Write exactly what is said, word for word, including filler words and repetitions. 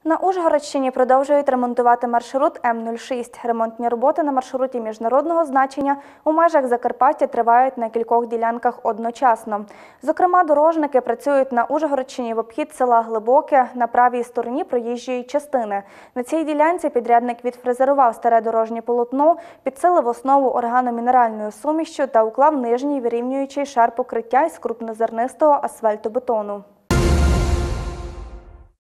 На Ужгородщині продовжують ремонтувати маршрут М нуль шість. Ремонтні роботи на маршруті міжнародного значення у межах Закарпаття тривають на кількох ділянках одночасно. Зокрема, дорожники працюють на Ужгородщині в обхід села Глибоке на правій стороні проїжджої частини. На цій ділянці підрядник відфрезерував старе дорожнє полотно, підсилив основу органомінеральною сумішчю та уклав нижній вирівнюючий шар покриття із крупнозернистого асфальтобетону.